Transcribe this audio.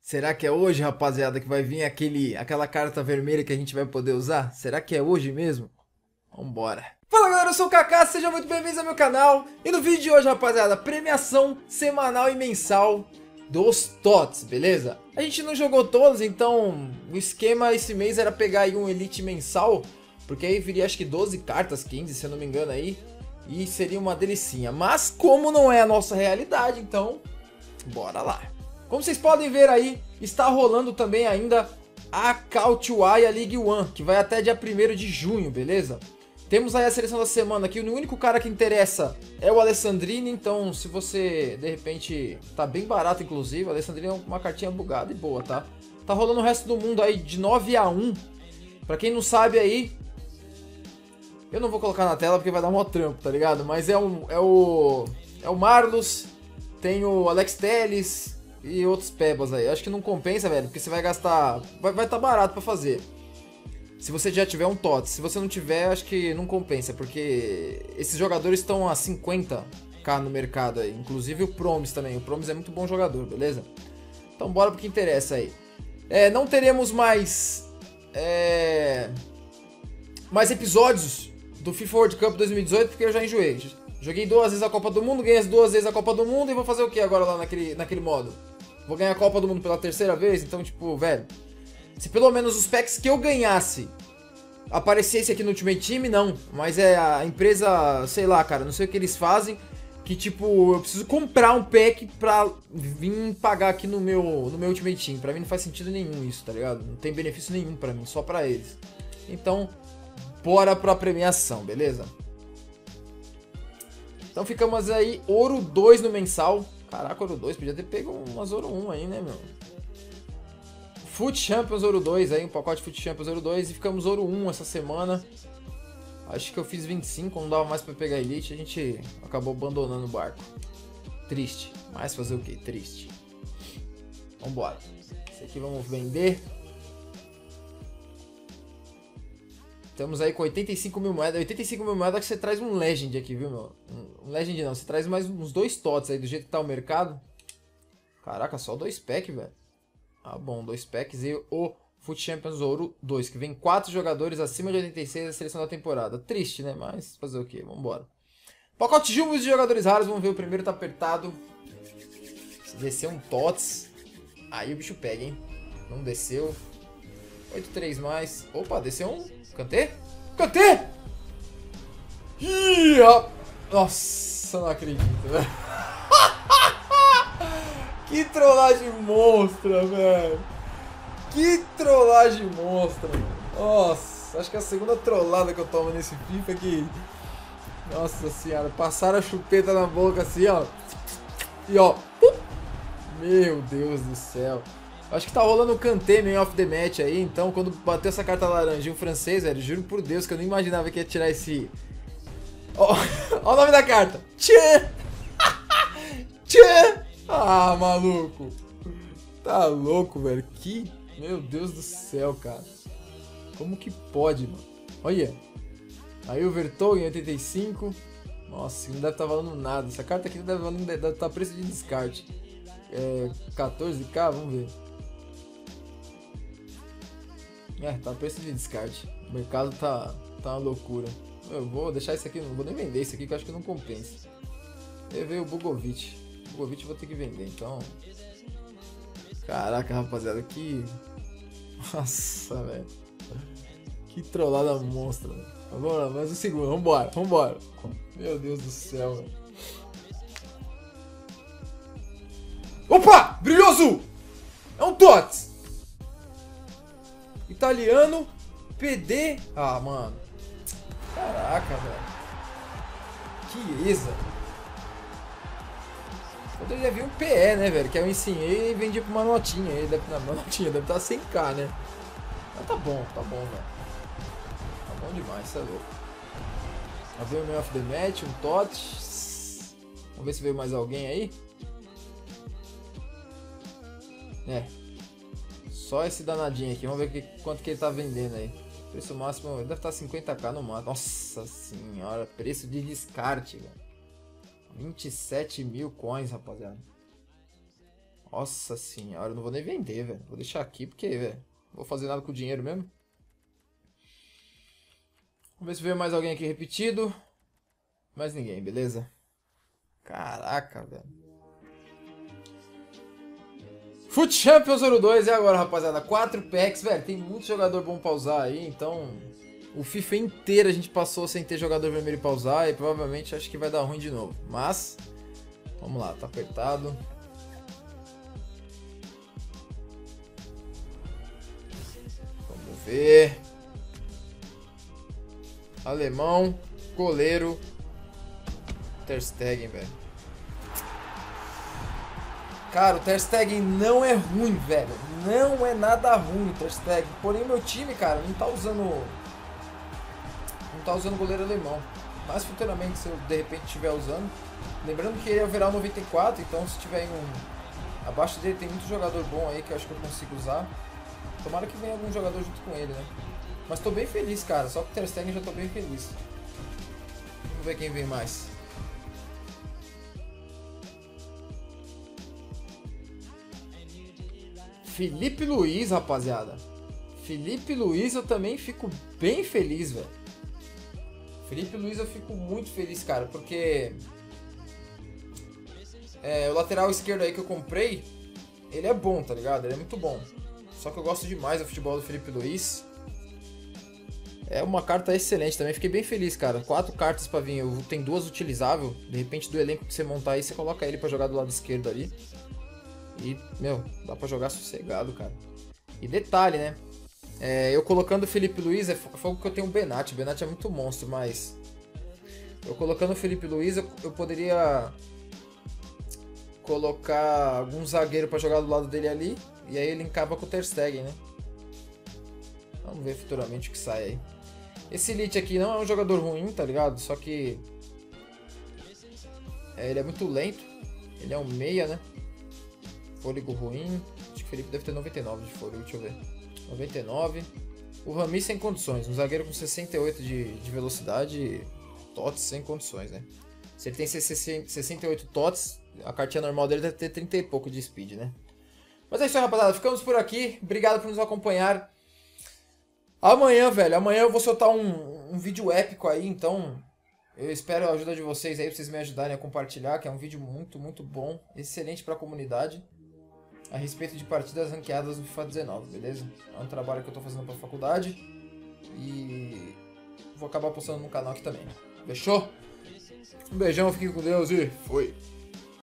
Será que é hoje, rapaziada, que vai vir aquela carta vermelha que a gente vai poder usar? Será que é hoje mesmo? Vambora. Fala galera, eu sou o Kaká, sejam muito bem-vindos ao meu canal. E no vídeo de hoje, rapaziada, premiação semanal e mensal dos TOTS, beleza? A gente não jogou todos, então o esquema esse mês era pegar aí um Elite mensal, porque aí viria acho que 12 cartas, 15 se eu não me engano aí, e seria uma delicinha. Mas como não é a nossa realidade, então bora lá. Como vocês podem ver aí, está rolando também ainda a Kautuaya League One, que vai até dia 1º de junho, beleza? Temos aí a seleção da semana, que o único cara que interessa é o Alessandrini, então se você, de repente, tá bem barato inclusive, o Alessandrini é uma cartinha bugada e boa, tá? Tá rolando o resto do mundo aí de 9-1, pra quem não sabe aí, eu não vou colocar na tela porque vai dar mó trampo, tá ligado? Mas é o Marlos, tem o Alex Telles e outros pebas aí. Acho que não compensa, velho, porque você vai gastar, vai tá barato pra fazer. Se você já tiver um TOTS, se você não tiver, acho que não compensa, porque esses jogadores estão a 50k no mercado aí, inclusive o Promes também, o Promes é muito bom jogador, beleza? Então bora pro que interessa aí. Não teremos mais episódios do FIFA World Cup 2018, porque eu já enjoei. Joguei 2 vezes a Copa do Mundo, ganhei as 2 vezes a Copa do Mundo e vou fazer o que agora lá naquele modo? Vou ganhar a Copa do Mundo pela 3ª vez, então tipo, velho... Se pelo menos os packs que eu ganhasse aparecesse aqui no Ultimate Team, não. Mas é a empresa, sei lá, cara, não sei o que eles fazem. Que tipo, eu preciso comprar um pack pra vir pagar aqui no meu Ultimate Team. Pra mim não faz sentido nenhum isso, tá ligado? Não tem benefício nenhum pra mim, só pra eles. Então, bora pra premiação, beleza? Então ficamos aí, Ouro 2 no mensal. Caraca, Ouro 2, podia ter pego umas Ouro 1 aí, né, meu? Foot Champions Ouro 2 aí, um pacote Foot Champions Ouro 2 e ficamos Ouro 1 essa semana. Acho que eu fiz 25, não dava mais pra pegar Elite, a gente acabou abandonando o barco. Triste, mas fazer o que? Triste. Vambora. Esse aqui vamos vender. Estamos aí com 85 mil moedas. 85 mil moedas que você traz um Legend aqui, viu, meu? Um Legend não, você traz mais uns 2 TOTS aí, do jeito que tá o mercado. Caraca, só 2 packs, velho. Ah, bom, 2 packs e o Foot Champions Ouro 2, que vem 4 jogadores acima de 86 da seleção da temporada. Triste, né? Mas fazer o que? Vambora. Pacote Jumbo de jogadores raros, vamos ver, o primeiro tá apertado. Se descer um TOTS, aí o bicho pega, hein? Não desceu. 8-3 mais. Opa, desceu um. Kanté? Kanté! Ih, nossa, não acredito, velho. Que trollagem monstra, velho. Que trollagem monstra. Nossa, acho que é a segunda trollada que eu tomo nesse FIFA aqui. Nossa senhora, passaram a chupeta na boca assim, ó. E ó. Meu Deus do céu. Acho que tá rolando o Kanté Man of the Match aí. Então, quando bateu essa carta laranja e um francês, velho, juro por Deus que eu não imaginava que ia tirar esse... Ó, ó o nome da carta. Tchê! Tchê! Ah, maluco. Tá louco, velho. Que... Meu Deus do céu, cara. Como que pode, mano? Olha. Aí o Vertonghen em 85. Nossa, não deve estar valendo nada. Essa carta aqui deve estar preço de descarte. 14k, vamos ver. Tá preço de descarte. O mercado tá uma loucura. Eu vou deixar isso aqui, não vou nem vender isso aqui que eu acho que não compensa. Eu veio o Bogovic. O Bogovic eu vou ter que vender, então... Caraca, rapaziada, que... Nossa, velho. Que trollada monstra, velho. Vamos lá, mais um segundo, vambora, vambora. Meu Deus do céu, velho. Opa! Brilhou azul! É um TOTS! Italiano, PD... Ah, mano. Caraca, velho. Que isa. Poderia vir um PE, né, velho? Que eu ensinei e vendi por uma notinha. Ele deve, uma notinha, deve estar 100k, né? Mas tá bom, velho. Tá bom demais, isso é louco. Já veio o Man of the Match, um TOTS. Vamos ver se veio mais alguém aí. Só esse danadinho aqui. Vamos ver quanto que ele tá vendendo aí. Preço máximo deve estar 50k no máximo. Nossa senhora, preço de descarte, velho. 27 mil coins, rapaziada. Nossa senhora, eu não vou nem vender, velho. Vou deixar aqui porque, velho, não vou fazer nada com o dinheiro mesmo. Vamos ver se veio mais alguém aqui repetido. Mais ninguém, beleza? Caraca, velho. Foot Champions Euro 2 e agora, rapaziada. 4 packs, velho. Tem muito jogador bom pra usar aí, então... O FIFA inteiro a gente passou sem ter jogador vermelho pra usar e provavelmente acho que vai dar ruim de novo. Mas, vamos lá, tá apertado. Vamos ver. Alemão, goleiro, Ter Stegen, velho. Cara, o Ter Stegen não é ruim, velho. Não é nada ruim o Ter Stegen. Porém, meu time, cara, não tá usando goleiro alemão. Mas futuramente, se eu de repente estiver usando. Lembrando que ele é o Verão 94, então se tiver em abaixo dele tem muito jogador bom aí que eu acho que eu consigo usar. Tomara que venha algum jogador junto com ele, né? Mas tô bem feliz, cara. Só com o Ter Stegen já tô bem feliz. Vamos ver quem vem mais. Felipe Luiz, rapaziada. Felipe Luiz eu também fico bem feliz, velho. Felipe Luiz eu fico muito feliz, cara, porque o lateral esquerdo aí que eu comprei, ele é bom, tá ligado? Ele é muito bom. Só que eu gosto demais do futebol do Felipe Luiz. É uma carta excelente também, fiquei bem feliz, cara. 4 cartas pra vir, tem 2 utilizáveis. De repente do elenco que você montar aí, você coloca ele pra jogar do lado esquerdo ali. E, meu, dá pra jogar sossegado, cara. E detalhe, né? Eu colocando o Felipe Luiz, foi que eu tenho o Benatti. O Benatti é muito monstro, mas... Eu colocando o Felipe Luiz, eu poderia... colocar algum zagueiro pra jogar do lado dele ali. E aí ele encaba com o Ter Stegen, né? Vamos ver futuramente o que sai aí. Esse Elite aqui não é um jogador ruim, tá ligado? Só que... ele é muito lento. Ele é um meia, né? Fôlego ruim. Acho que o Felipe deve ter 99 de fôlego, deixa eu ver. 99. O Rami sem condições. Um zagueiro com 68 de velocidade. TOTS sem condições, né? Se ele tem 68 TOTS, a cartinha normal dele deve ter 30 e pouco de speed, né? Mas é isso aí, rapaziada. Ficamos por aqui. Obrigado por nos acompanhar. Amanhã, velho. Amanhã eu vou soltar um vídeo épico aí, então... Eu espero a ajuda de vocês aí, pra vocês me ajudarem a compartilhar, que é um vídeo muito, muito bom. Excelente pra comunidade. A respeito de partidas ranqueadas no FIFA 19, beleza? É um trabalho que eu tô fazendo pra faculdade. E... vou acabar postando no canal aqui também. Fechou? Um beijão, fiquem com Deus e fui!